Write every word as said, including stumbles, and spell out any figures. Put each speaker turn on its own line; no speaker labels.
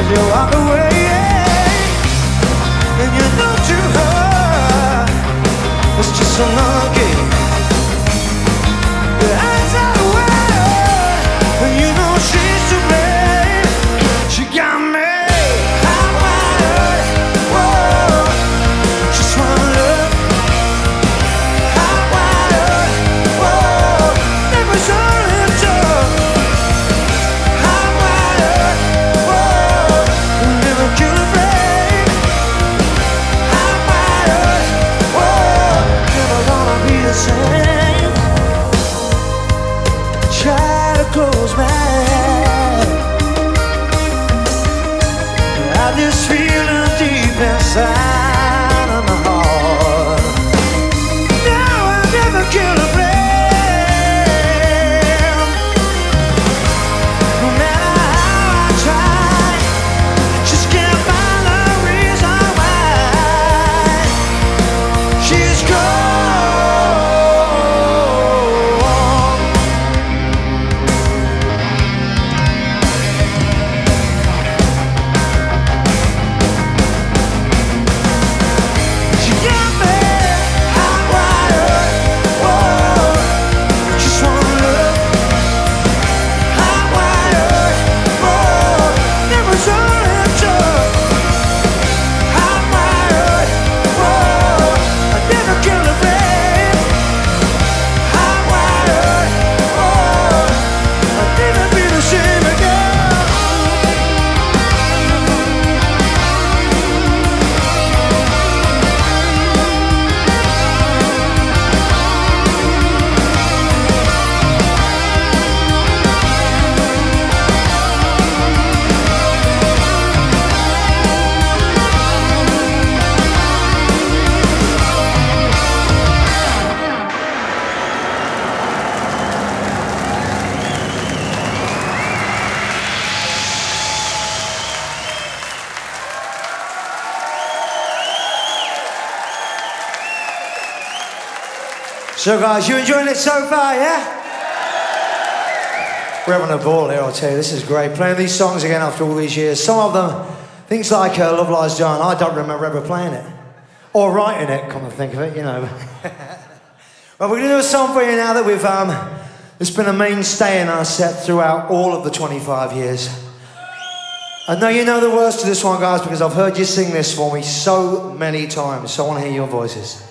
you walk away, and you know to her it's just another game. Your eyes are away, and you know she's to blame. She got me hotwired, whoa, just one look. Hotwired, whoa, never saw it tough. Hotwired, whoa, never kill a flame. Hotwired, whoa, never gonna be the same. Try to close my eyes, I have this feeling deep inside of my heart. Now I never kill a flame. No matter how I try, just can't find a reason why she's gone. She got me hotwired, whoa, just one look. Hotwired, whoa, never saw it tough. Hotwired, whoa, I never kill a flame. Hotwired, whoa, I'll never be the same again. So guys, you enjoying it so far, yeah? We're having a ball here, I'll tell you. This is great. Playing these songs again after all these years. Some of them, things like uh, Love Lies Dying, I don't remember ever playing it. Or writing it, come to think of it, you know. Well, we're going to do a song for you now that we've, um, it's been a mainstay in our set throughout all of the twenty-five years. I know you know the words to this one, guys, because I've heard you sing this for me so many times, so I want to hear your voices.